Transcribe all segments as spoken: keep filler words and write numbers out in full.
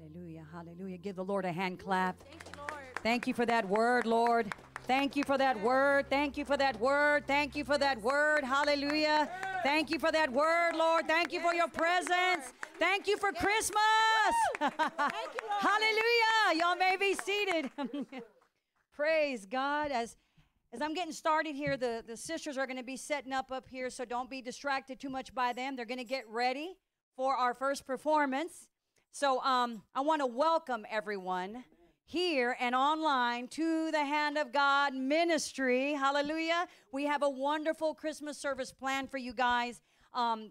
Hallelujah, hallelujah. Give the Lord a hand clap. Thank you, Lord. Thank you for that word, Lord. Thank you for that word. Thank you for that word. Thank you for that word. Hallelujah. Thank you for that word, Lord. Thank you for your presence. Thank you for Christmas. Hallelujah. Y'all may be seated. Praise God. As as I'm getting started here, the, the sisters are going to be setting up up here, so don't be distracted too much by them. They're going to get ready for our first performance. So um, I want to welcome everyone here and online to the Hand of God ministry. Hallelujah. We have a wonderful Christmas service planned for you guys um,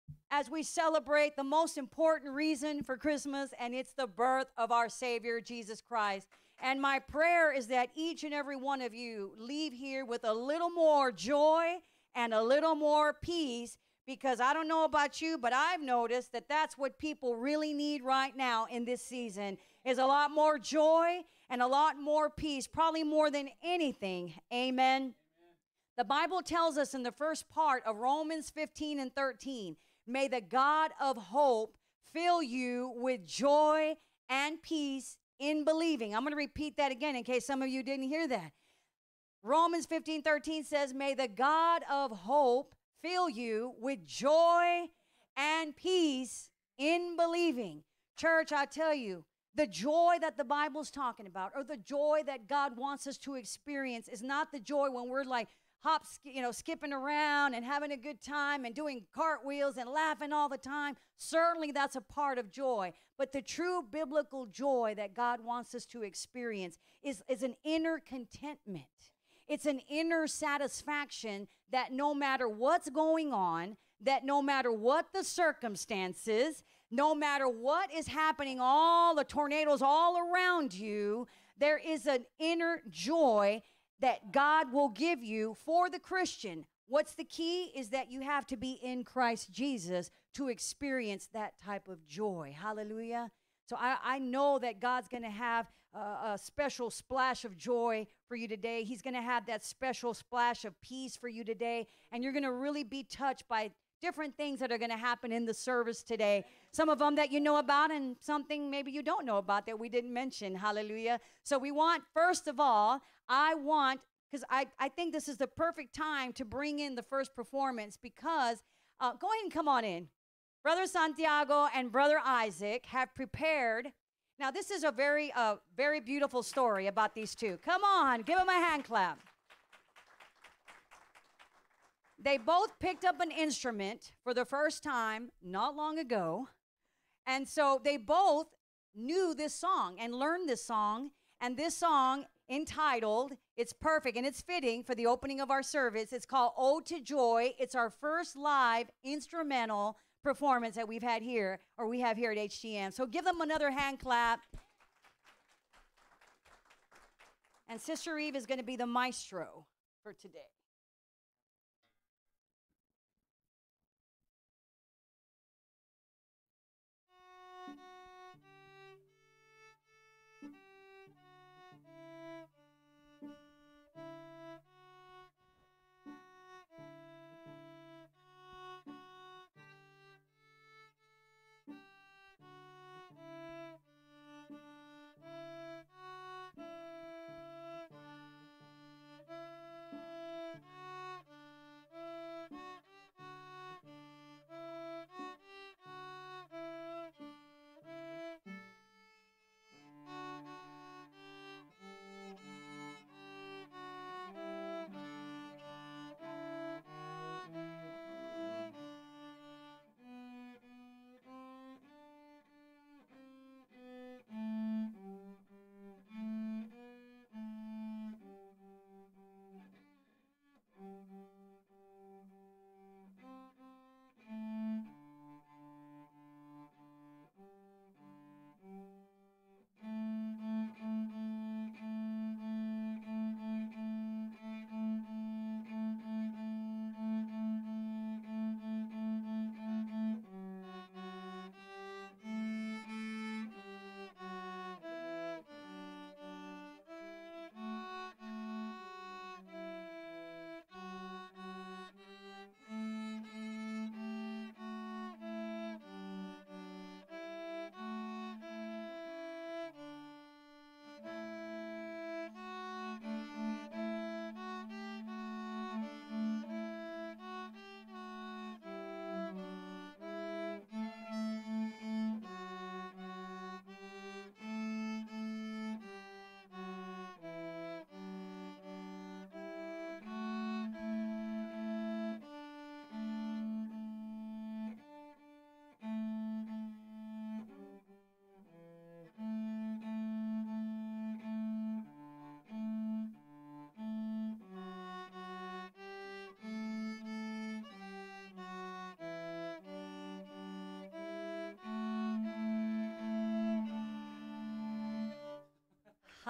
as we celebrate the most important reason for Christmas, and it's the birth of our Savior, Jesus Christ. And my prayer is that each and every one of you leave here with a little more joy and a little more peace, because I don't know about you, but I've noticed that that's what people really need right now in this season, is a lot more joy and a lot more peace, probably more than anything. Amen. Amen. The Bible tells us in the first part of Romans fifteen and thirteen, may the God of hope fill you with joy and peace in believing. I'm going to repeat that again in case some of you didn't hear that. Romans fifteen thirteen says, may the God of hope fill you with joy and peace in believing. Church, I tell you, the joy that the Bible's talking about, or the joy that God wants us to experience, is not the joy when we're like hop, you know, skipping around and having a good time and doing cartwheels and laughing all the time. Certainly that's a part of joy. But the true biblical joy that God wants us to experience is, is an inner contentment. It's an inner satisfaction that no matter what's going on, that no matter what the circumstances, no matter what is happening, all the tornadoes all around you, there is an inner joy that God will give you for the Christian. What's the key is that you have to be in Christ Jesus to experience that type of joy. Hallelujah. So I, I know that God's going to have a, a special splash of joy for you today. He's going to have that special splash of peace for you today. And you're going to really be touched by different things that are going to happen in the service today. Some of them that you know about, and something maybe you don't know about that we didn't mention. Hallelujah. So we want, first of all, I want, because I, I think this is the perfect time to bring in the first performance, because, uh, go ahead and come on in. Brother Santiago and Brother Isaac have prepared. Now, this is a very, uh, very beautiful story about these two. Come on, give them a hand clap. They both picked up an instrument for the first time not long ago. And so they both knew this song and learned this song. And this song, entitled, it's perfect and it's fitting for the opening of our service. It's called Ode to Joy. It's our first live instrumental performance that we've had here, or we have here at H G M. So give them another hand clap. And Sister Eve is going to be the maestro for today.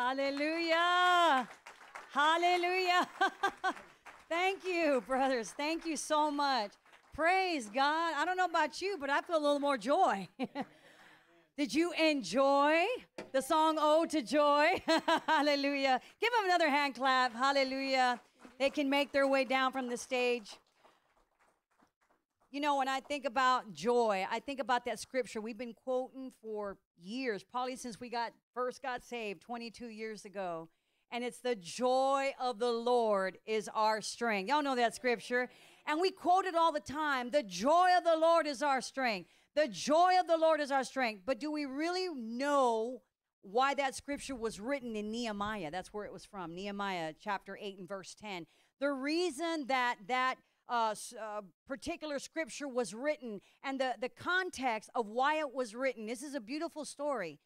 Hallelujah. Hallelujah. Thank you, brothers. Thank you so much. Praise God. I don't know about you, but I feel a little more joy. Did you enjoy the song Ode to Joy? Hallelujah. Give them another hand clap. Hallelujah. They can make their way down from the stage. You know, when I think about joy, I think about that scripture we've been quoting for years, probably since we got first got saved twenty-two years ago. And it's the joy of the Lord is our strength. Y'all know that scripture. And we quote it all the time. The joy of the Lord is our strength. The joy of the Lord is our strength. But do we really know why that scripture was written in Nehemiah? That's where it was from. Nehemiah chapter eight and verse ten. The reason that that uh, uh, particular scripture was written and the, the context of why it was written. This is a beautiful story.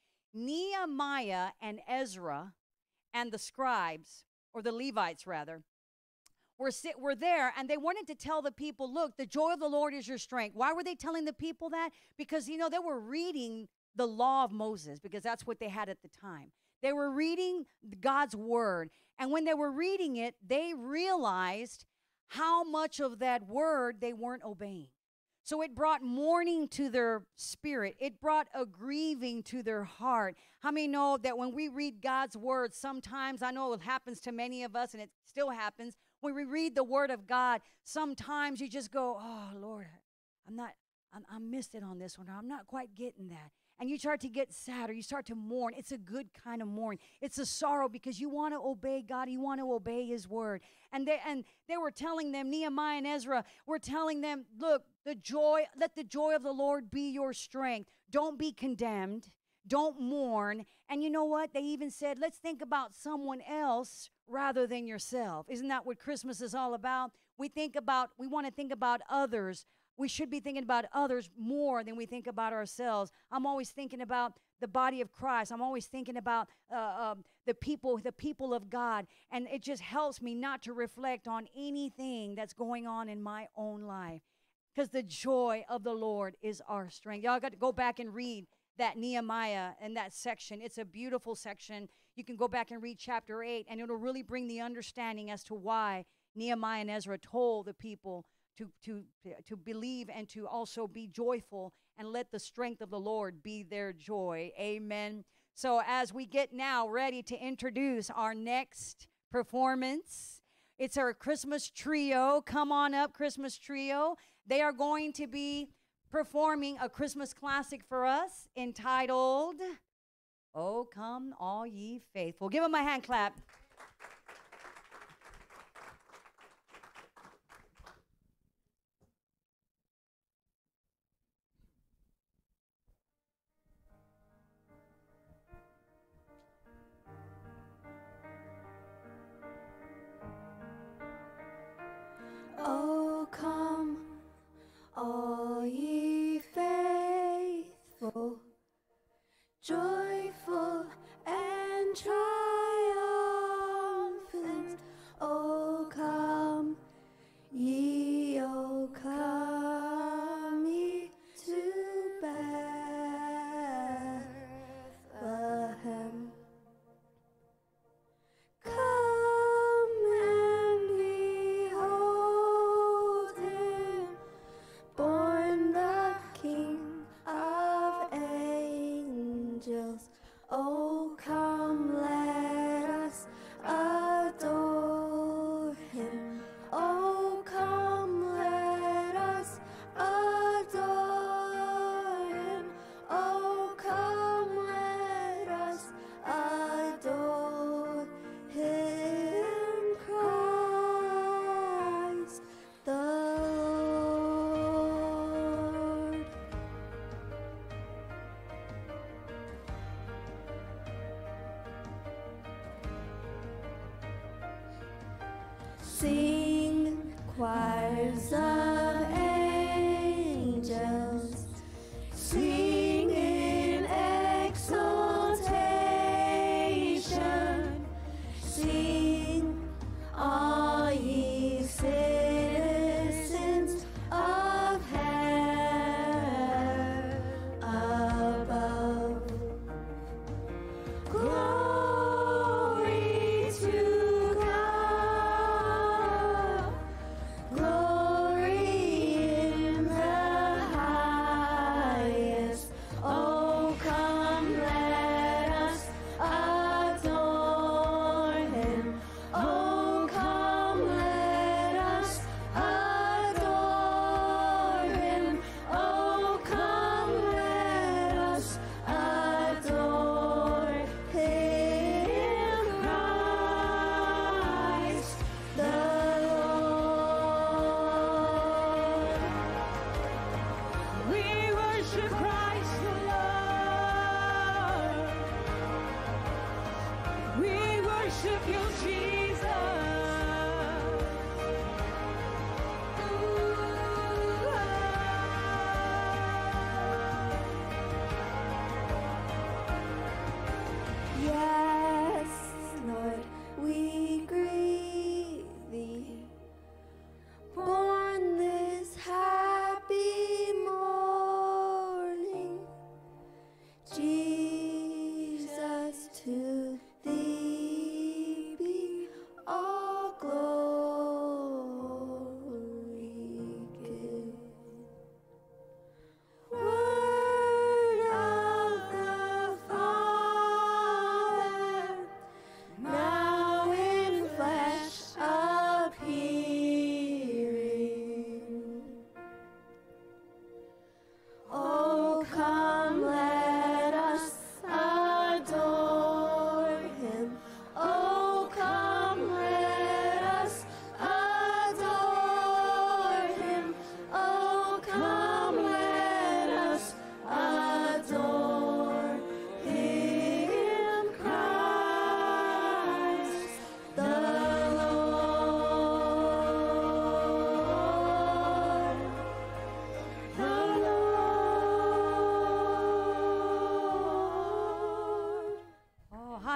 Nehemiah and Ezra and the scribes, or the Levites rather, were, sit, were there, and they wanted to tell the people, look, the joy of the Lord is your strength. Why were they telling the people that? Because, you know, they were reading the law of Moses, because that's what they had at the time. They were reading God's word, and when they were reading it, they realized how much of that word they weren't obeying. So it brought mourning to their spirit. It brought a grieving to their heart. How many know that when we read God's word, sometimes, I know it happens to many of us, and it still happens, when we read the word of God, sometimes you just go, oh, Lord, I'm not, I'm, I missed it on this one. I'm not quite getting that. And you start to get sad, or you start to mourn. It's a good kind of mourn. It's a sorrow because you want to obey God. You want to obey his word. And they, and they were telling them, Nehemiah and Ezra were telling them, look, the joy, let the joy of the Lord be your strength. Don't be condemned. Don't mourn. And you know what? They even said, let's think about someone else rather than yourself. Isn't that what Christmas is all about? We think about, we want to think about others. We should be thinking about others more than we think about ourselves. I'm always thinking about the body of Christ. I'm always thinking about uh, um, the people, the people of God. And it just helps me not to reflect on anything that's going on in my own life. Because the joy of the Lord is our strength. Y'all got to go back and read that Nehemiah and that section. It's a beautiful section. You can go back and read chapter eight, and it'll really bring the understanding as to why Nehemiah and Ezra told the people to, to, to believe and to also be joyful, and let the strength of the Lord be their joy. Amen. So as we get now ready to introduce our next performance, it's our Christmas trio. Come on up, Christmas trio. They are going to be performing a Christmas classic for us entitled, Oh, Come All Ye Faithful. Give them a hand clap. Oh, come, all ye faithful, joyful and triumphant.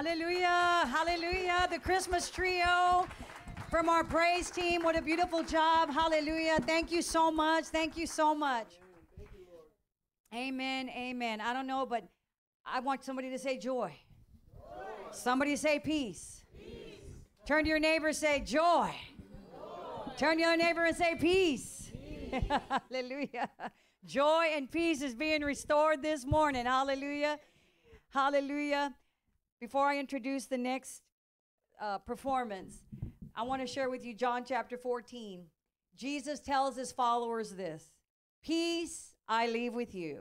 Hallelujah. Hallelujah. The Christmas trio from our praise team. What a beautiful job. Hallelujah. Thank you so much. Thank you so much. Amen. Amen. I don't know, but I want somebody to say joy. Joy. Somebody say peace. Peace. Turn to your neighbor and say joy. Joy. Turn to your neighbor and say peace. Peace. Hallelujah. Joy and peace is being restored this morning. Hallelujah. Hallelujah. Before I introduce the next uh, performance, I want to share with you John chapter fourteen. Jesus tells his followers this: peace I leave with you.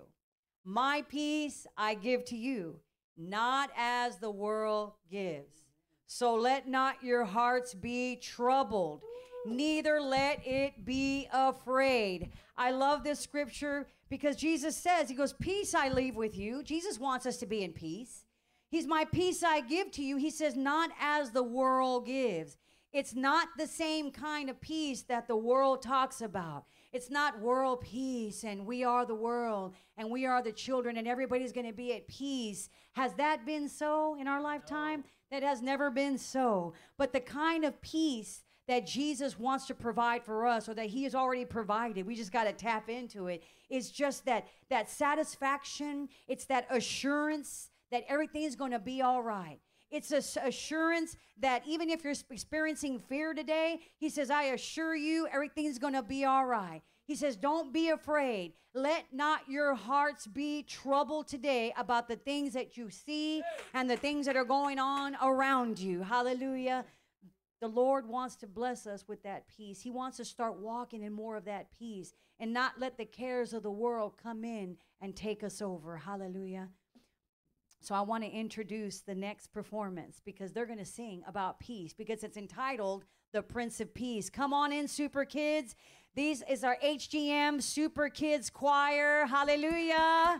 My peace I give to you, not as the world gives. So let not your hearts be troubled, neither let it be afraid. I love this scripture because Jesus says, he goes, peace I leave with you. Jesus wants us to be in peace. He's my peace I give to you. He says, not as the world gives. It's not the same kind of peace that the world talks about. It's not world peace and we are the world and we are the children and everybody's going to be at peace. Has that been so in our lifetime? No. That has never been so. But the kind of peace that Jesus wants to provide for us, or that he has already provided, we just got to tap into it, is just that, that satisfaction. It's that assurance that everything is going to be all right. It's an assurance that even if you're experiencing fear today, he says, I assure you everything's going to be all right. He says, don't be afraid. Let not your hearts be troubled today about the things that you see and the things that are going on around you. Hallelujah. The Lord wants to bless us with that peace. He wants to start walking in more of that peace and not let the cares of the world come in and take us over. Hallelujah. So I want to introduce the next performance because they're going to sing about peace because it's entitled The Prince of Peace. Come on in, Super Kids. These is our H G M Super Kids Choir. Hallelujah.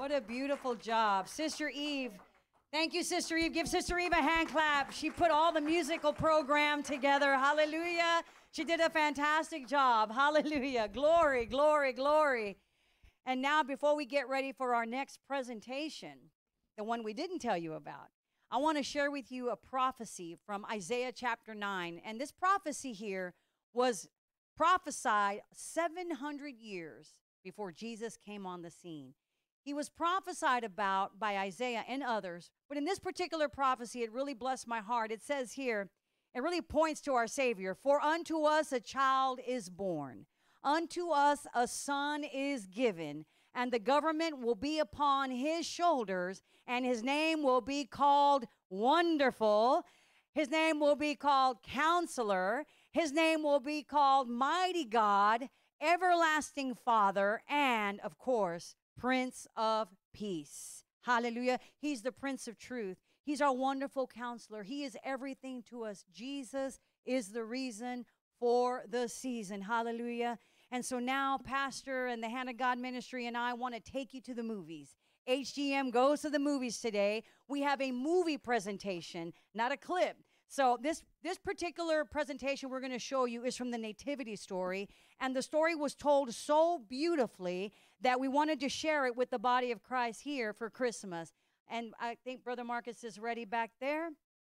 What a beautiful job. Sister Eve, thank you, Sister Eve. Give Sister Eve a hand clap. She put all the musical program together. Hallelujah. She did a fantastic job. Hallelujah. Glory, glory, glory. And now, before we get ready for our next presentation, the one we didn't tell you about, I want to share with you a prophecy from Isaiah chapter nine. And this prophecy here was prophesied seven hundred years before Jesus came on the scene. He was prophesied about by Isaiah and others, but in this particular prophecy, it really blessed my heart. It says here, it really points to our Savior. For unto us a child is born, unto us a son is given, and the government will be upon his shoulders, and his name will be called Wonderful. His name will be called Counselor. His name will be called Mighty God, Everlasting Father, and, of course, Prince of Peace. Hallelujah. He's the Prince of Truth. He's our wonderful counselor. He is everything to us. Jesus is the reason for the season. Hallelujah. And so now, Pastor and the Hand of God Ministry and I want to take you to the movies. H G M goes to the movies today. We have a movie presentation, not a clip. So this, this particular presentation we're going to show you is from the Nativity story. And the story was told so beautifully that we wanted to share it with the body of Christ here for Christmas. And I think Brother Marcus is ready back there.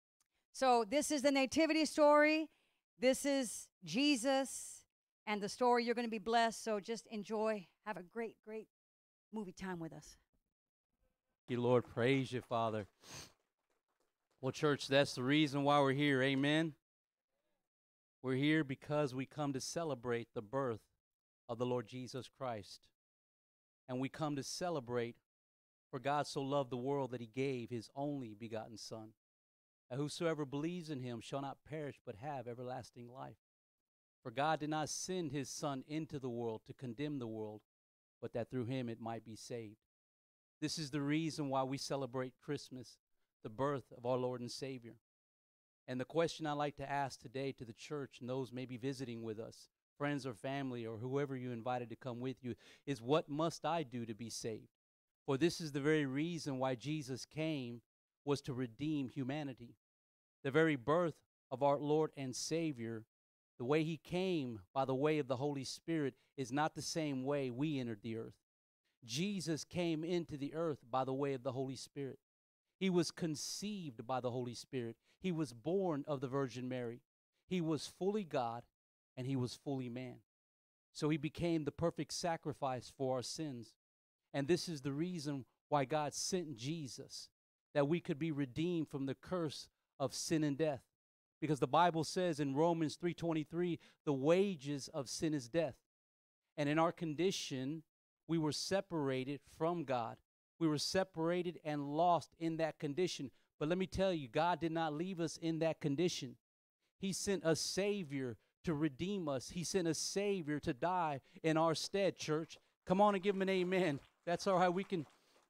So this is the Nativity story. This is Jesus and the story. You're going to be blessed. So just enjoy. Have a great, great movie time with us. Thank you, Lord. Praise you, Father. Well, church, that's the reason why we're here. Amen. We're here because we come to celebrate the birth of the Lord Jesus Christ. And we come to celebrate, for God so loved the world that he gave his only begotten Son. And whosoever believes in him shall not perish but have everlasting life. For God did not send his Son into the world to condemn the world, but that through him it might be saved. This is the reason why we celebrate Christmas, the birth of our Lord and Savior. And the question I like to ask today to the church and those maybe visiting with us, friends or family or whoever you invited to come with you, is what must I do to be saved? For this is the very reason why Jesus came, was to redeem humanity. The very birth of our Lord and Savior, the way he came by the way of the Holy Spirit, is not the same way we entered the earth. Jesus came into the earth by the way of the Holy Spirit. He was conceived by the Holy Spirit. He was born of the Virgin Mary. He was fully God and he was fully man. So he became the perfect sacrifice for our sins. And this is the reason why God sent Jesus, that we could be redeemed from the curse of sin and death. Because the Bible says in Romans three twenty-three, the wages of sin is death. And in our condition, we were separated from God. We were separated and lost in that condition. But let me tell you, God did not leave us in that condition. He sent a Savior to redeem us. He sent a Savior to die in our stead, church. Come on and give him an amen. That's all right. We can.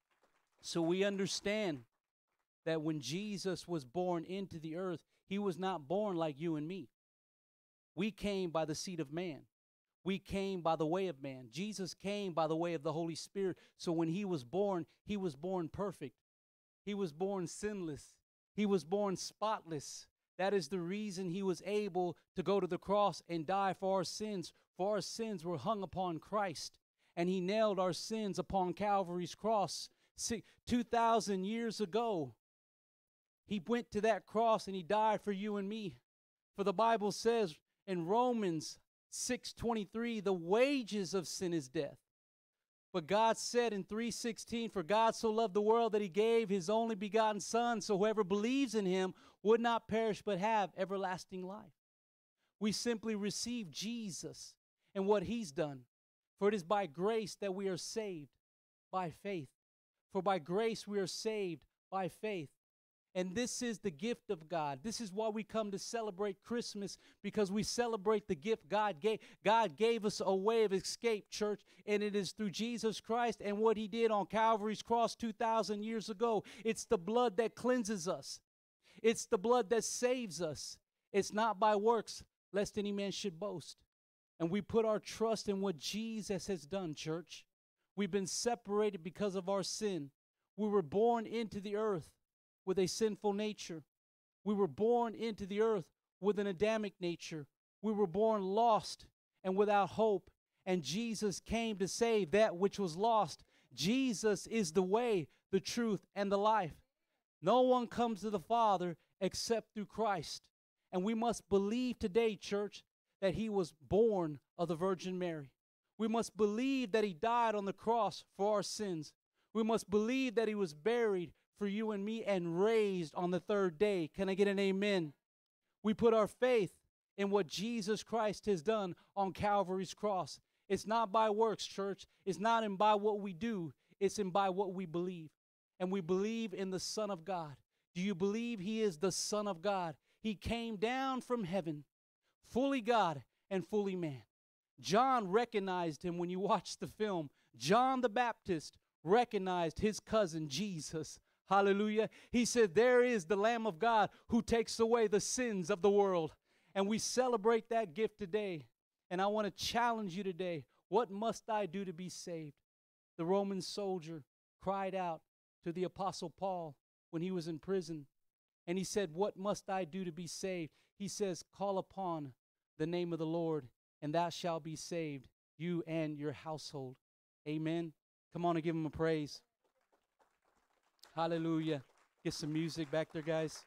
So we understand that when Jesus was born into the earth, he was not born like you and me. We came by the seed of man. We came by the way of man. Jesus came by the way of the Holy Spirit. So when he was born, he was born perfect. He was born sinless. He was born spotless. That is the reason he was able to go to the cross and die for our sins. For our sins were hung upon Christ. And he nailed our sins upon Calvary's cross. two thousand years ago, he went to that cross and he died for you and me. For the Bible says in Romans six twenty-three, the wages of sin is death. But God said in three sixteen, for God so loved the world that he gave his only begotten Son, so whoever believes in him would not perish but have everlasting life. We simply receive Jesus and what he's done. For it is by grace that we are saved by faith. For by grace we are saved by faith. And this is the gift of God. This is why we come to celebrate Christmas, because we celebrate the gift God gave. God gave us a way of escape, church, and it is through Jesus Christ and what he did on Calvary's cross two thousand years ago. It's the blood that cleanses us. It's the blood that saves us. It's not by works, lest any man should boast. And we put our trust in what Jesus has done, church. We've been separated because of our sin. We were born into the earth with a sinful nature. We were born into the earth with an Adamic nature. We were born lost and without hope. And Jesus came to save that which was lost. Jesus is the way, the truth, and the life. No one comes to the Father except through Christ. And we must believe today, church, that he was born of the Virgin Mary. We must believe that he died on the cross for our sins. We must believe that he was buried for you and me and raised on the third day. Can I get an amen? We put our faith in what Jesus Christ has done on Calvary's cross. It's not by works, church. It's not in by what we do. It's in by what we believe. And we believe in the Son of God. Do you believe he is the Son of God? He came down from heaven, fully God and fully man. John recognized him when you watch the film. John the Baptist recognized his cousin Jesus. Hallelujah. He said, there is the Lamb of God who takes away the sins of the world. And we celebrate that gift today. And I want to challenge you today. What must I do to be saved? The Roman soldier cried out to the Apostle Paul when he was in prison. And he said, what must I do to be saved? He says, call upon the name of the Lord, and thou shalt be saved, you and your household. Amen. Come on and give him a praise. Hallelujah. Get some music back there, guys.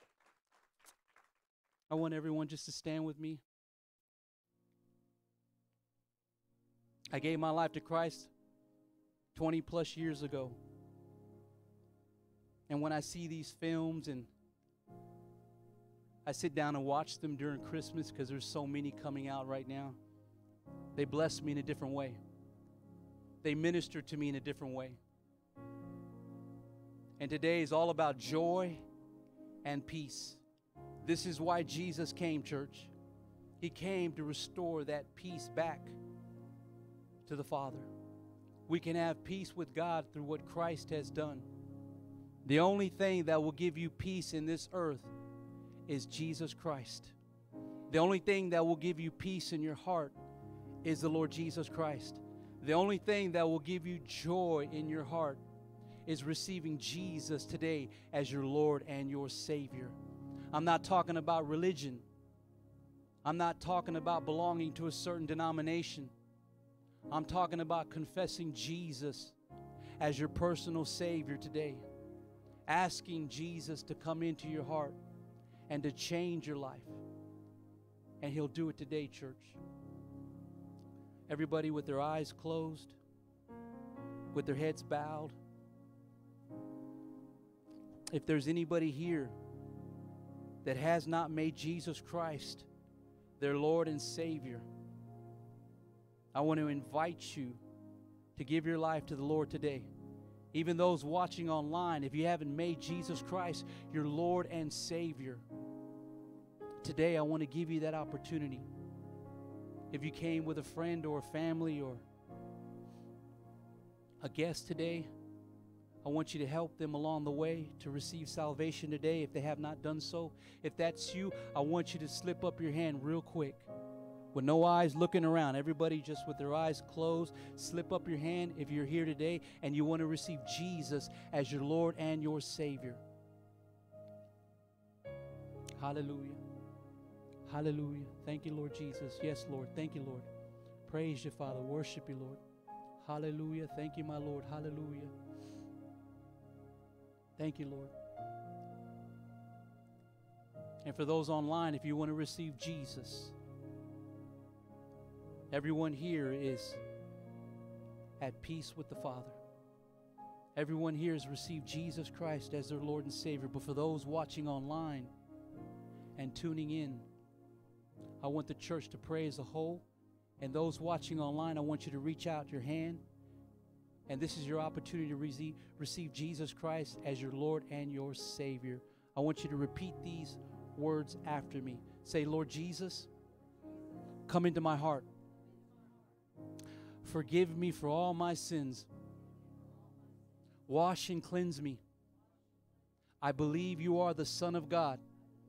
I want everyone just to stand with me. I gave my life to Christ twenty plus years ago. And when I see these films and I sit down and watch them during Christmas, because there's so many coming out right now, they bless me in a different way. They minister to me in a different way. And today is all about joy and peace. This is why Jesus came, church. He came to restore that peace back to the Father. We can have peace with God through what Christ has done. The only thing that will give you peace in this earth is Jesus Christ. The only thing that will give you peace in your heart is the Lord Jesus Christ. The only thing that will give you joy in your heart is receiving Jesus today as your Lord and your Savior. I'm not talking about religion. I'm not talking about belonging to a certain denomination. I'm talking about confessing Jesus as your personal Savior today. Asking Jesus to come into your heart and to change your life. And He'll do it today, church. Everybody with their eyes closed, with their heads bowed. If there's anybody here that has not made Jesus Christ their Lord and Savior, I want to invite you to give your life to the Lord today. Even those watching online, if you haven't made Jesus Christ your Lord and Savior, today I want to give you that opportunity. If you came with a friend or a family or a guest today, I want you to help them along the way to receive salvation today if they have not done so. If that's you, I want you to slip up your hand real quick with no eyes looking around. Everybody just with their eyes closed, slip up your hand if you're here today and you want to receive Jesus as your Lord and your Savior. Hallelujah. Hallelujah. Thank you, Lord Jesus. Yes, Lord. Thank you, Lord. Praise you, Father. Worship you, Lord. Hallelujah. Thank you, my Lord. Hallelujah. Thank you, Lord. And for those online, if you want to receive Jesus, everyone here is at peace with the Father. Everyone here has received Jesus Christ as their Lord and Savior. But for those watching online and tuning in, I want the church to pray as a whole. And those watching online, I want you to reach out your hand. And this is your opportunity to receive, receive Jesus Christ as your Lord and your Savior. I want you to repeat these words after me. Say, Lord Jesus, come into my heart. Forgive me for all my sins. Wash and cleanse me. I believe you are the Son of God.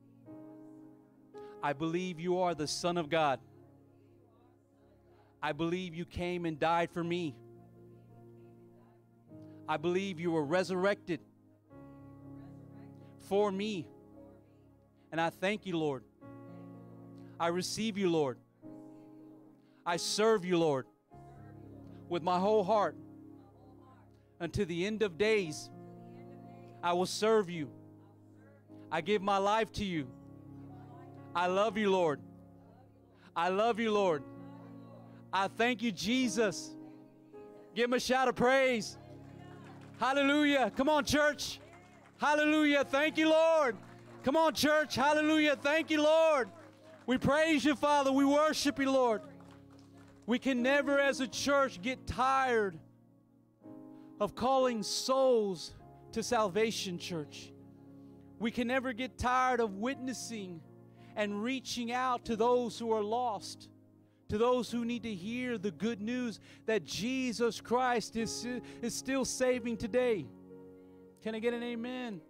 I believe you are the Son of God. I believe you came and died for me. I believe you were resurrected for me. And I thank you, Lord. I receive you, Lord. I serve you, Lord, with my whole heart. Until the end of days, I will serve you. I give my life to you. I love you, Lord. I love you, Lord. I thank you, Jesus. Give him a shout of praise. Hallelujah. Come on, church. Hallelujah. Thank you, Lord. Come on, church. Hallelujah. Thank you, Lord. We praise you, Father. We worship you, Lord. We can never, as a church, get tired of calling souls to salvation, church. We can never get tired of witnessing and reaching out to those who are lost, to those who need to hear the good news that Jesus Christ is, is still saving today. Can I get an amen?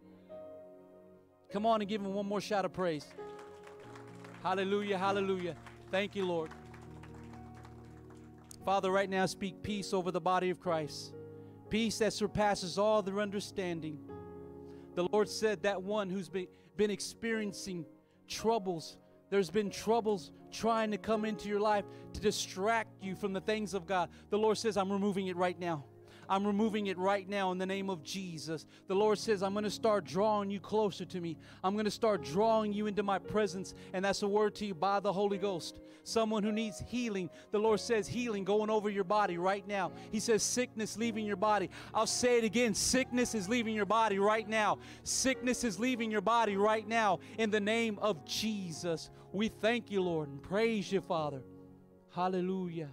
Come on and give him one more shout of praise. Hallelujah, hallelujah. Thank you, Lord. Father, right now speak peace over the body of Christ. Peace that surpasses all their understanding. The Lord said that one who's been, been experiencing troubles, there's been troubles trying to come into your life to distract you from the things of God. The Lord says, I'm removing it right now. I'm removing it right now in the name of Jesus. The Lord says, I'm going to start drawing you closer to me. I'm going to start drawing you into my presence. And that's a word to you by the Holy Ghost. Someone who needs healing. The Lord says healing going over your body right now. He says sickness leaving your body. I'll say it again. Sickness is leaving your body right now. Sickness is leaving your body right now in the name of Jesus. We thank you, Lord, and praise you, Father. Hallelujah.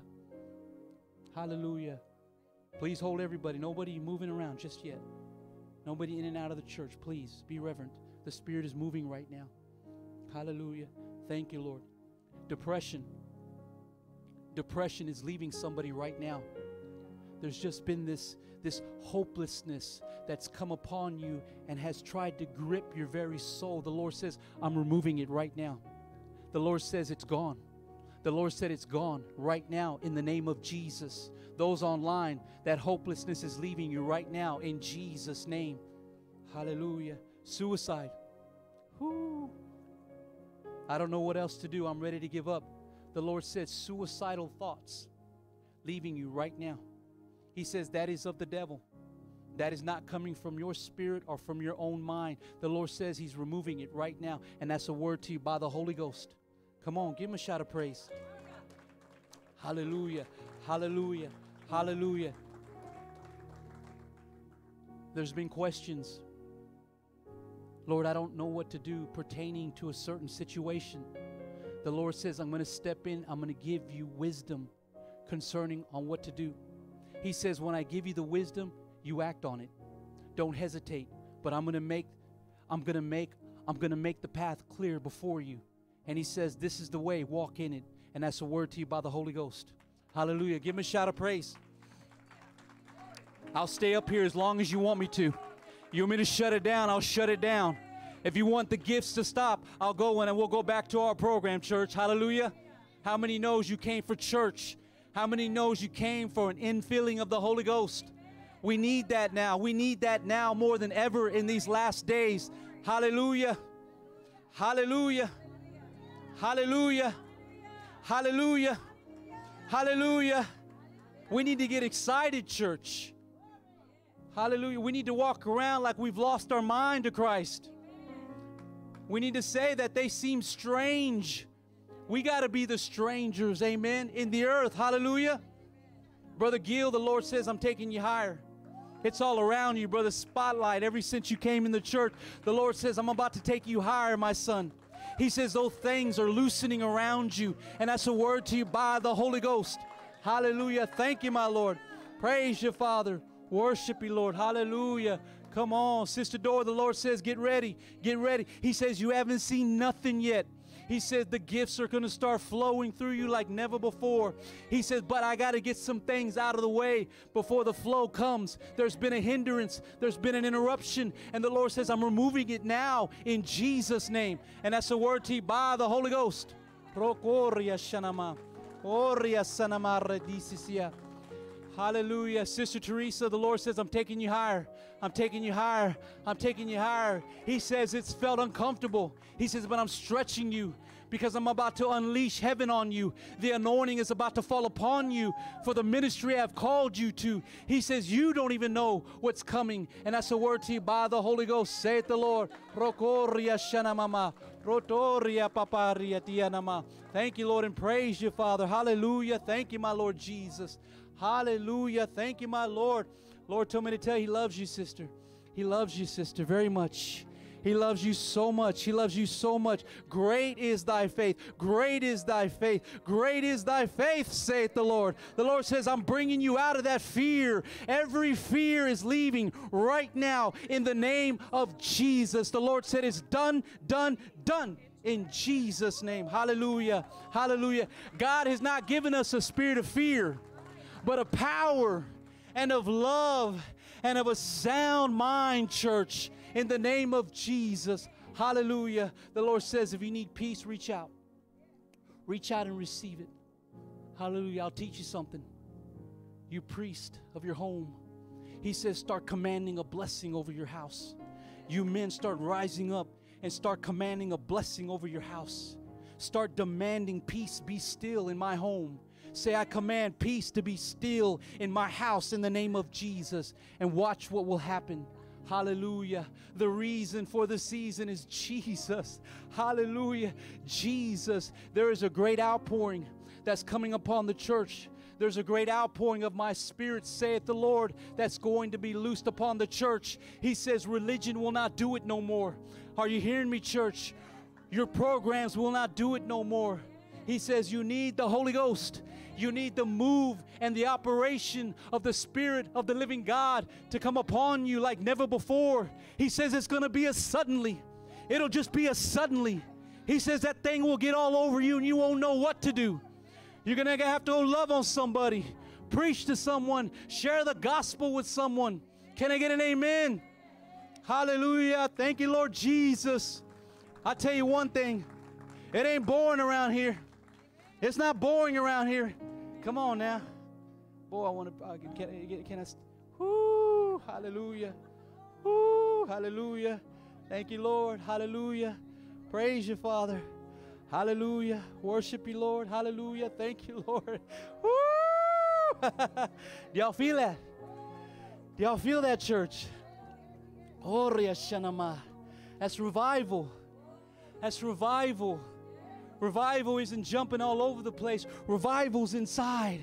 Hallelujah. Please hold everybody. Nobody moving around just yet. Nobody in and out of the church. Please be reverent. The Spirit is moving right now. Hallelujah. Thank you, Lord. Depression. Depression is leaving somebody right now. There's just been this, this hopelessness that's come upon you and has tried to grip your very soul. The Lord says, I'm removing it right now. The Lord says it's gone. The Lord said it's gone right now in the name of Jesus. Those online, that hopelessness is leaving you right now in Jesus' name. Hallelujah. Suicide. Whoo. I don't know what else to do. I'm ready to give up. The Lord said suicidal thoughts leaving you right now. He says that is of the devil. That is not coming from your spirit or from your own mind. The Lord says he's removing it right now. And that's a word to you by the Holy Ghost. Come on, give him a shout of praise. Hallelujah. Hallelujah. Hallelujah. There's been questions. Lord, I don't know what to do pertaining to a certain situation. The Lord says, I'm going to step in. I'm going to give you wisdom concerning on what to do. He says, when I give you the wisdom, you act on it. Don't hesitate. But I'm going to make, I'm going to make, I'm going to make the path clear before you. And he says, this is the way, walk in it. And that's a word to you by the Holy Ghost. Hallelujah. Give him a shout of praise. I'll stay up here as long as you want me to. You want me to shut it down? I'll shut it down. If you want the gifts to stop, I'll go in and we'll go back to our program, church. Hallelujah. How many knows you came for church? How many knows you came for an infilling of the Holy Ghost? We need that now. We need that now more than ever in these last days. Hallelujah. Hallelujah. Hallelujah. Hallelujah. Hallelujah. We need to get excited, church. Hallelujah. We need to walk around like we've lost our mind to Christ. We need to say that they seem strange. We got to be the strangers, amen, in the earth. Hallelujah. Brother Gil, the Lord says, I'm taking you higher. It's all around you, Brother Spotlight. Ever since you came in the church, the Lord says, I'm about to take you higher, my son. He says those things are loosening around you. And that's a word to you by the Holy Ghost. Hallelujah. Thank you, my Lord. Praise you, Father. Worship you, Lord. Hallelujah. Come on. Sister Dora, the Lord says, get ready. Get ready. He says, you haven't seen nothing yet. He says the gifts are going to start flowing through you like never before. He says, but I got to get some things out of the way before the flow comes. There's been a hindrance. There's been an interruption. And the Lord says, I'm removing it now in Jesus' name. And that's a word to you by the Holy Ghost. Hallelujah. Sister Teresa, the Lord says, I'm taking you higher. I'm taking you higher. I'm taking you higher. He says it's felt uncomfortable. He says, but I'm stretching you because I'm about to unleash heaven on you. The anointing is about to fall upon you for the ministry I've called you to. He says, you don't even know what's coming. And that's a word to you by the Holy Ghost. Say it the Lord. Thank you, Lord, and praise you, Father. Hallelujah. Thank you, my Lord Jesus. Hallelujah. Thank you, my Lord. Lord told me to tell you, He loves you, sister. He loves you, sister, very much. He loves you so much. He loves you so much. Great is thy faith. Great is thy faith. Great is thy faith, saith the Lord. The Lord says, I'm bringing you out of that fear. Every fear is leaving right now in the name of Jesus. The Lord said, it's done, done, done. In Jesus' name. Hallelujah. Hallelujah. God has not given us a spirit of fear, but of power and of love and of a sound mind, church, in the name of Jesus. Hallelujah. The Lord says, if you need peace, reach out. Reach out and receive it. Hallelujah. I'll teach you something. You priest of your home, He says, start commanding a blessing over your house. You men, start rising up and start commanding a blessing over your house. Start demanding peace be still in my home. Say, I command peace to be still in my house in the name of Jesus. And watch what will happen. Hallelujah. The reason for the season is Jesus. Hallelujah. Jesus. There is a great outpouring that's coming upon the church. There's a great outpouring of my spirit, saith the Lord, that's going to be loosed upon the church. He says religion will not do it no more. Are you hearing me, church? Your programs will not do it no more. He says you need the Holy Ghost. You need the move and the operation of the Spirit of the living God to come upon you like never before. He says it's going to be a suddenly. It'll just be a suddenly. He says that thing will get all over you and you won't know what to do. You're going to have to love on somebody, preach to someone, share the gospel with someone. Can I get an amen? Hallelujah. Thank you, Lord Jesus. I tell you one thing. It ain't boring around here. It's not boring around here. Come on now. Boy, I want to, uh, can, can I, whoo, hallelujah. Whoo, hallelujah. Thank you, Lord. Hallelujah. Praise you, Father. Hallelujah. Worship you, Lord. Hallelujah. Thank you, Lord. Woo! Do y'all feel that? Do y'all feel that, church? That's revival. That's revival. Revival isn't jumping all over the place. Revival's inside.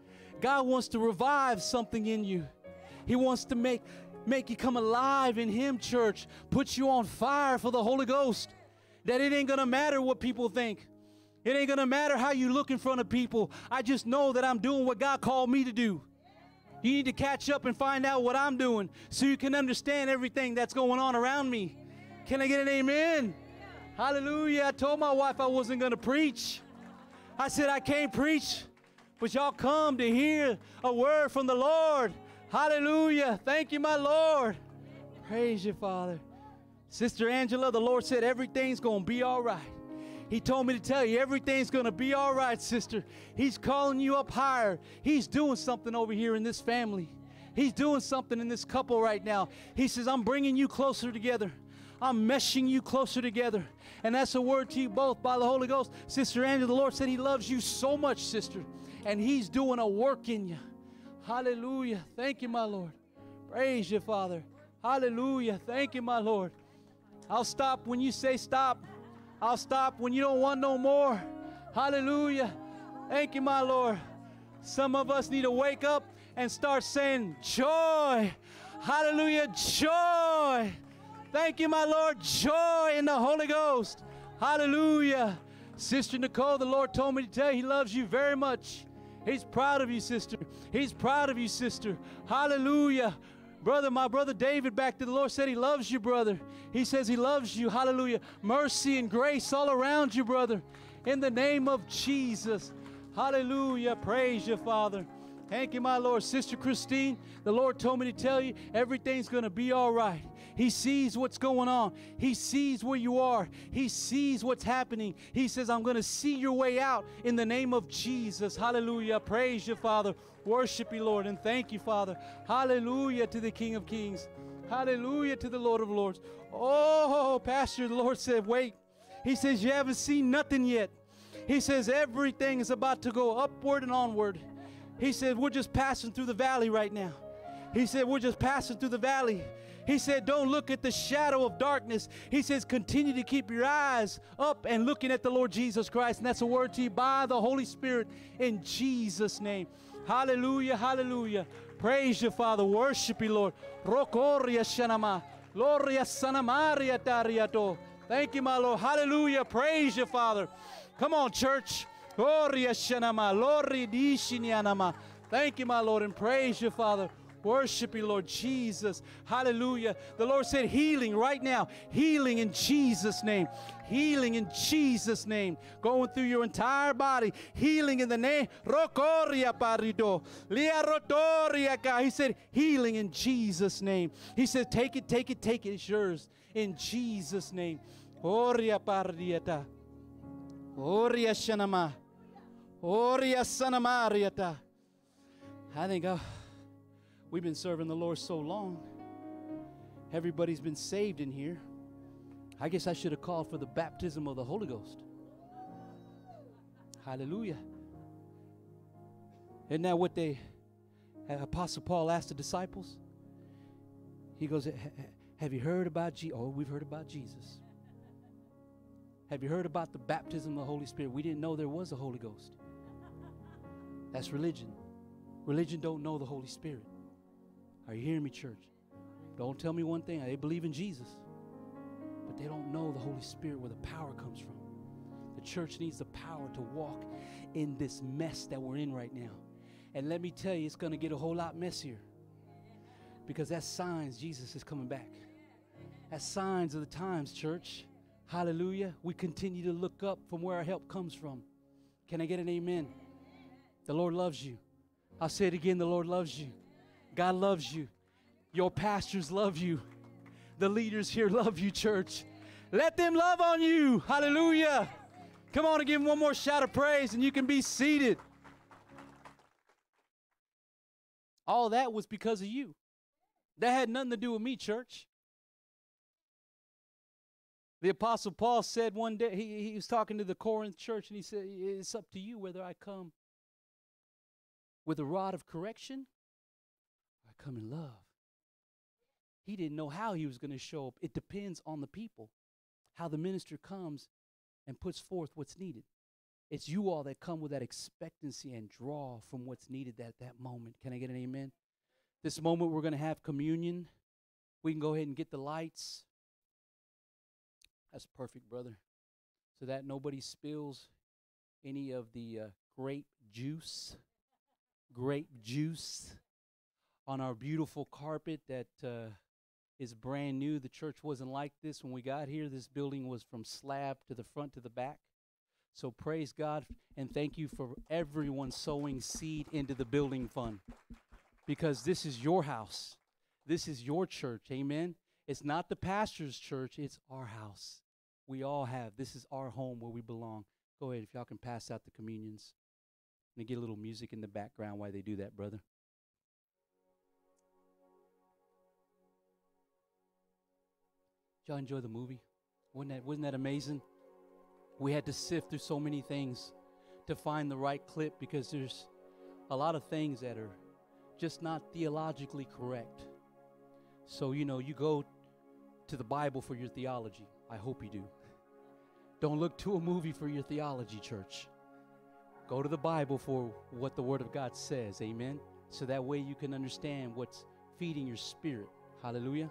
God wants to revive something in you. He wants to make, make you come alive in Him, church. Put you on fire for the Holy Ghost. That it ain't going to matter what people think. It ain't going to matter how you look in front of people. I just know that I'm doing what God called me to do. You need to catch up and find out what I'm doing so you can understand everything that's going on around me. Can I get an amen? Hallelujah. I told my wife I wasn't going to preach. I said I can't preach, but y'all come to hear a word from the Lord. Hallelujah. Thank you, my Lord. Praise you, Father. Sister Angela, the Lord said everything's going to be all right. He told me to tell you everything's going to be all right, sister. He's calling you up higher. He's doing something over here in this family. He's doing something in this couple right now. He says, I'm bringing you closer together. I'm meshing you closer together. And that's a word to you both by the Holy Ghost. Sister Angela, the Lord said He loves you so much, sister. And He's doing a work in you. Hallelujah. Thank you, my Lord. Praise you, Father. Hallelujah. Thank you, my Lord. I'll stop when you say stop. I'll stop when you don't want no more. Hallelujah. Thank you, my Lord. Some of us need to wake up and start saying joy. Hallelujah. Joy. Thank you, my Lord. Joy in the Holy Ghost. Hallelujah. Sister Nicole, the Lord told me to tell you He loves you very much. He's proud of you, sister. He's proud of you, sister. Hallelujah. Brother, my brother David back to the Lord said He loves you, brother. He says He loves you. Hallelujah. Mercy and grace all around you, brother. In the name of Jesus. Hallelujah. Praise you, Father. Thank you, my Lord. Sister Christine, the Lord told me to tell you everything's going to be all right. He sees what's going on. He sees where you are. He sees what's happening. He says, I'm going to see your way out in the name of Jesus. Hallelujah. Praise you, Father. Worship you, Lord, and thank you, Father. Hallelujah to the King of Kings. Hallelujah to the Lord of Lords. Oh, Pastor, the Lord said, wait. He says, you haven't seen nothing yet. He says, everything is about to go upward and onward. He said, we're just passing through the valley right now. He said, we're just passing through the valley. He said, don't look at the shadow of darkness. He says, continue to keep your eyes up and looking at the Lord Jesus Christ. And that's a word to you by the Holy Spirit in Jesus' name. Hallelujah, hallelujah. Praise you, Father. Worship you, Lord. Rokoria shanama. Gloria sanamaria tariato. Thank you, my Lord. Hallelujah. Praise you, Father. Come on, church. Gloria shanama. Lori dishinianama. Thank you, my Lord, and praise you, Father. Worship you, Lord Jesus. Hallelujah. The Lord said healing right now. Healing in Jesus' name. Healing in Jesus' name. Going through your entire body. Healing in the name. Rokoria parido. Lia rotoria ka. He said healing in Jesus' name. He said take it, take it, take it. It's yours. In Jesus' name. Oria pariata. Oria shanama. Oria sanamariata. I think I... We've been serving the Lord so long. Everybody's been saved in here. I guess I should have called for the baptism of the Holy Ghost. Hallelujah. Isn't that what they, Apostle Paul asked the disciples? He goes, have you heard about Jesus? Oh, we've heard about Jesus. Have you heard about the baptism of the Holy Spirit? We didn't know there was a Holy Ghost. That's religion. Religion don't know the Holy Spirit. Are you hearing me, church? Don't tell me one thing. They believe in Jesus, but they don't know the Holy Spirit, where the power comes from. The church needs the power to walk in this mess that we're in right now. And let me tell you, it's going to get a whole lot messier, because that's signs Jesus is coming back. That's signs of the times, church. Hallelujah. We continue to look up from where our help comes from. Can I get an amen? The Lord loves you. I'll say it again. The Lord loves you. God loves you. Your pastors love you. The leaders here love you, church. Let them love on you. Hallelujah. Come on and give them one more shout of praise, and you can be seated. All that was because of you. That had nothing to do with me, church. The Apostle Paul said one day, he, he was talking to the Corinth church, and he said, it's up to you whether I come with a rod of correction, I come in love. He didn't know how he was going to show up. It depends on the people, how the minister comes and puts forth what's needed. It's you all that come with that expectancy and draw from what's needed at that moment. Can I get an amen? This moment we're going to have communion. We can go ahead and get the lights. That's perfect, brother. So that nobody spills any of the uh, grape juice. Grape juice on our beautiful carpet that uh, is brand new. The church wasn't like this when we got here. This building was from slab to the front to the back. So praise God, and thank you for everyone sowing seed into the building fund, because this is your house. This is your church. Amen. It's not the pastor's church. It's our house. We all have. This is our home where we belong. Go ahead, if y'all can pass out the communions. And get a little music in the background while they do that, brother. Did y'all enjoy the movie? Wasn't that, wasn't that amazing? We had to sift through so many things to find the right clip, because there's a lot of things that are just not theologically correct. So, you know, you go to the Bible for your theology. I hope you do. Don't look to a movie for your theology, church. Go to the Bible for what the Word of God says, amen? So that way you can understand what's feeding your spirit. Hallelujah.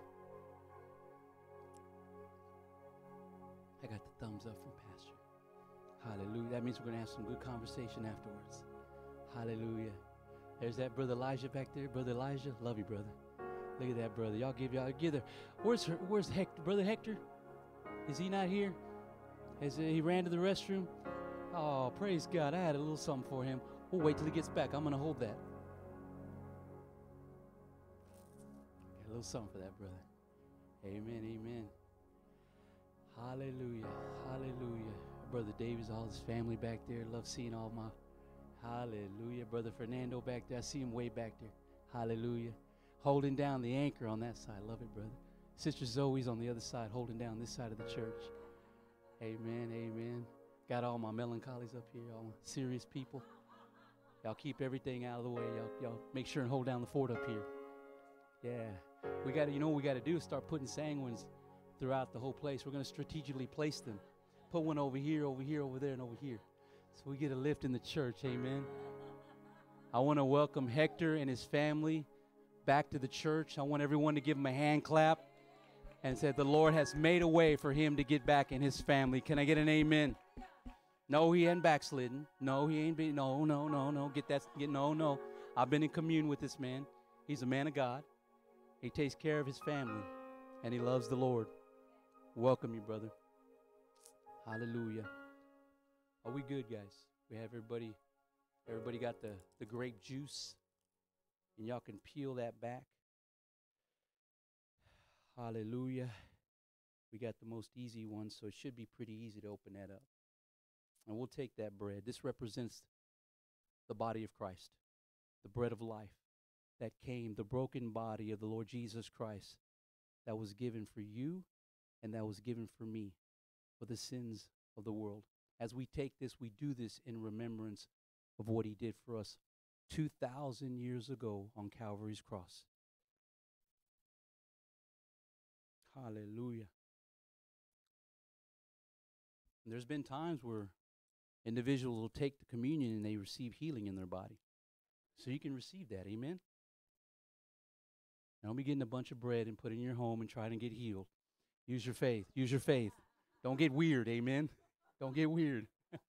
I got the thumbs up from Pastor. Hallelujah. That means we're going to have some good conversation afterwards. Hallelujah. There's that brother Elijah back there. Brother Elijah, love you, brother. Look at that, brother. Y'all give y'all give there. Where's her, where's Hector? Brother Hector? Is he not here? Has, uh, he ran to the restroom? Oh, praise God. I had a little something for him. We'll wait till he gets back. I'm going to hold that. Got a little something for that, brother. Amen, amen. Hallelujah, hallelujah. Brother Davis, all his family back there. Love seeing all my, hallelujah. Brother Fernando back there. I see him way back there. Hallelujah. Holding down the anchor on that side. Love it, brother. Sister Zoe's on the other side, holding down this side of the church. Amen, amen. Got all my melancholies up here, all my serious people. Y'all keep everything out of the way. Y'all, y'all make sure and hold down the fort up here. Yeah. We got to, you know what we got to do is start putting sanguines throughout the whole place. We're going to strategically place them. Put one over here, over here, over there, and over here. So we get a lift in the church. Amen. I want to welcome Hector and his family back to the church. I want everyone to give him a hand clap and say the Lord has made a way for him to get back in his family. Can I get an amen? No, he ain't backslidden. No, he ain't been. No, no, no, no. Get that. Get no, no. I've been in commune with this man. He's a man of God. He takes care of his family, and he loves the Lord. Welcome you, brother. Hallelujah. Are we good, guys? We have everybody. Everybody got the the grape juice, and y'all can peel that back. Hallelujah. We got the most easy one, so it should be pretty easy to open that up. And we'll take that bread. This represents the body of Christ, the bread of life that came, the broken body of the Lord Jesus Christ that was given for you and that was given for me for the sins of the world. As we take this, we do this in remembrance of what he did for us two thousand years ago on Calvary's cross. Hallelujah. And there's been times where individuals will take the communion and they receive healing in their body. So you can receive that. Amen. Don't be getting a bunch of bread and put it in your home and try to get healed. Use your faith. Use your faith. Don't get weird. Amen. Don't get weird.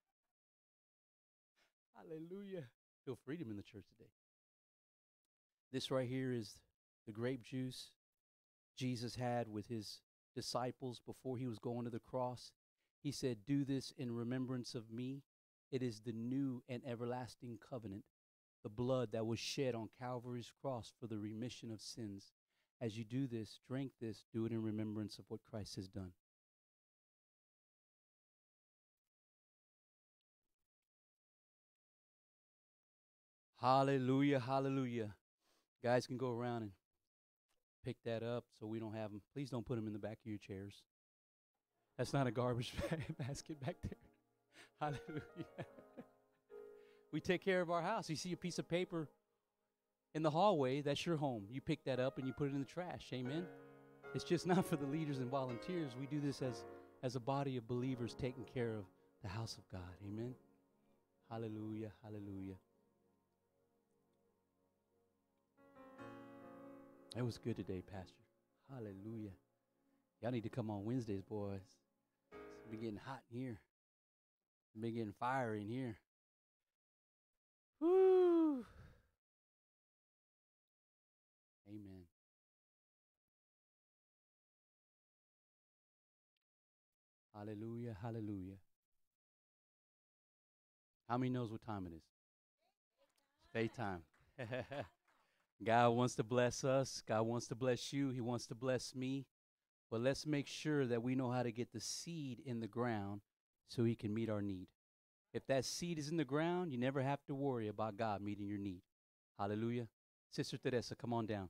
Hallelujah. Feel freedom in the church today. This right here is the grape juice Jesus had with his disciples before he was going to the cross. He said, "Do this in remembrance of me. It is the new and everlasting covenant, the blood that was shed on Calvary's cross for the remission of sins. As you do this, drink this, do it in remembrance of what Christ has done." Hallelujah, hallelujah. Guys can go around and pick that up so we don't have them. Please don't put them in the back of your chairs. That's not a garbage basket back there. Hallelujah. We take care of our house. You see a piece of paper in the hallway, that's your home. You pick that up and you put it in the trash. Amen. It's just not for the leaders and volunteers. We do this as, as a body of believers taking care of the house of God. Amen. Hallelujah, hallelujah. It was good today, Pastor. Hallelujah. Y'all need to come on Wednesdays, boys. It's been getting hot in here. It's been getting fiery in here. Woo. Amen. Hallelujah, hallelujah. How many knows what time it is? It's faith time. God wants to bless us. God wants to bless you. He wants to bless me. But let's make sure that we know how to get the seed in the ground so he can meet our need. If that seed is in the ground, you never have to worry about God meeting your need. Hallelujah. Sister Teresa, come on down.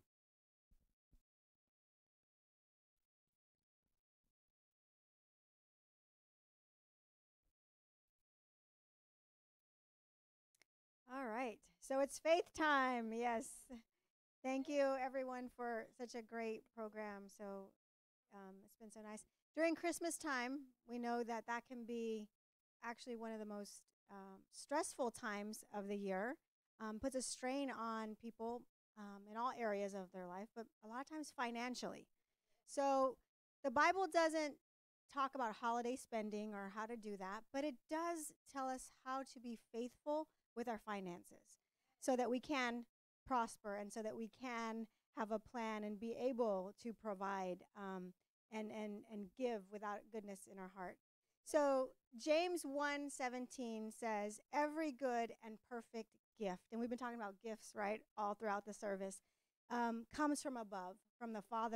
All right. So it's faith time. Yes. Thank you, everyone, for such a great program. So um, it's been so nice. During Christmas time, we know that that can be actually one of the most um, stressful times of the year. Um, puts a strain on people um, in all areas of their life, but a lot of times financially. So the Bible doesn't talk about holiday spending or how to do that, but it does tell us how to be faithful with our finances so that we can prosper and so that we can have a plan and be able to provide um, and, and, and give without goodness in our heart. So James one seventeen says, every good and perfect gift, and we've been talking about gifts, right, all throughout the service, um, comes from above, from the Father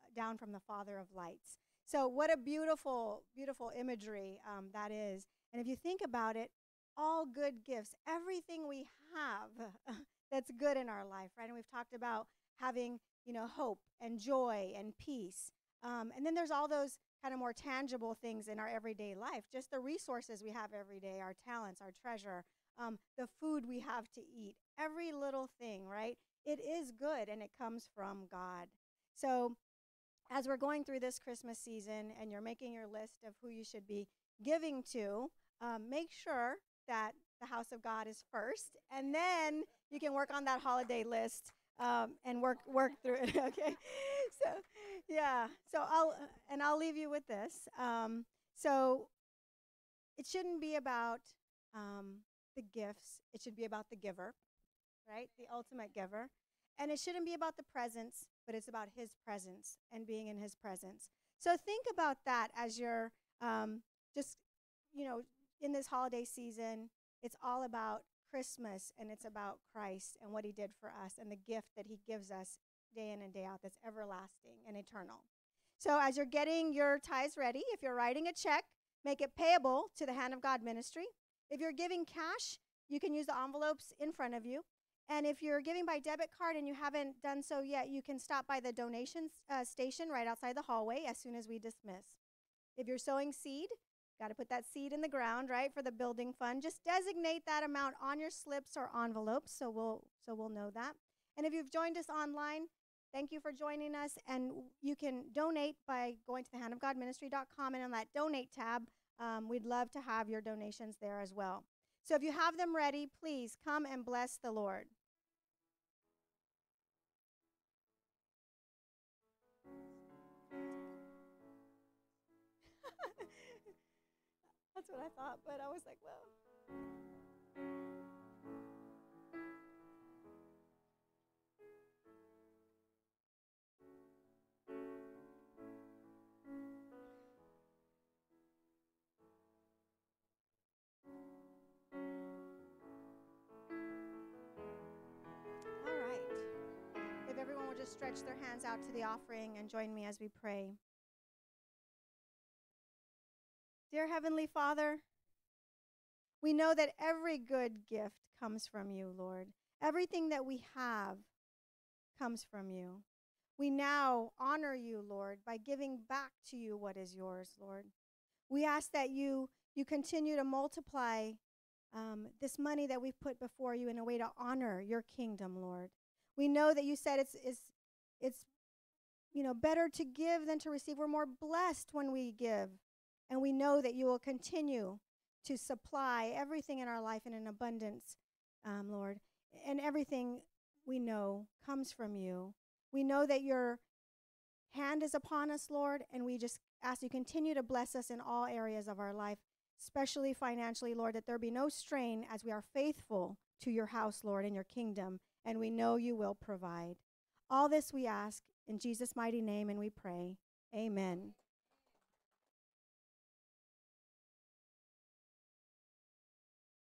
down from the Father of lights. So what a beautiful, beautiful imagery um, that is. And if you think about it, all good gifts, everything we have that's good in our life, right? And we've talked about having, you know, hope and joy and peace. Um, and then there's all those kind of more tangible things in our everyday life, just the resources we have every day, our talents, our treasure, um, the food we have to eat, every little thing, right? It is good, and it comes from God. So as we're going through this Christmas season and you're making your list of who you should be giving to, um, make sure that the house of God is first, and then you can work on that holiday list um, and work work through it. Okay, so yeah, so I'll and I'll leave you with this. Um, so it shouldn't be about um, the gifts; it should be about the giver, right? The ultimate giver. And it shouldn't be about the presents, but it's about his presence and being in his presence. So think about that as you're um, just, you know, in this holiday season. It's all about Christmas, and it's about Christ and what he did for us and the gift that he gives us day in and day out that's everlasting and eternal. So as you're getting your tithes ready, if you're writing a check, make it payable to the Hand of God Ministry. If you're giving cash, you can use the envelopes in front of you. And if you're giving by debit card and you haven't done so yet, you can stop by the donations uh, station right outside the hallway as soon as we dismiss. If you're sowing seed, got to put that seed in the ground, right, for the building fund. Just designate that amount on your slips or envelopes, so we'll so we'll know that. And if you've joined us online, thank you for joining us. And you can donate by going to the hand of god ministry dot com, and on that donate tab, um, we'd love to have your donations there as well. So if you have them ready, please come and bless the Lord. That's what I thought, but I was like, well. All right. If everyone will just stretch their hands out to the offering and join me as we pray. Dear Heavenly Father, we know that every good gift comes from you, Lord. Everything that we have comes from you. We now honor you, Lord, by giving back to you what is yours, Lord. We ask that you, you continue to multiply um, this money that we've put before you in a way to honor your kingdom, Lord. We know that you said it's, it's, it's you know, better to give than to receive. We're more blessed when we give. And we know that you will continue to supply everything in our life in an abundance, um, Lord. And everything we know comes from you. We know that your hand is upon us, Lord, and we just ask you continue to bless us in all areas of our life, especially financially, Lord, that there be no strain as we are faithful to your house, Lord, and your kingdom, and we know you will provide. All this we ask in Jesus' mighty name, and we pray. Amen.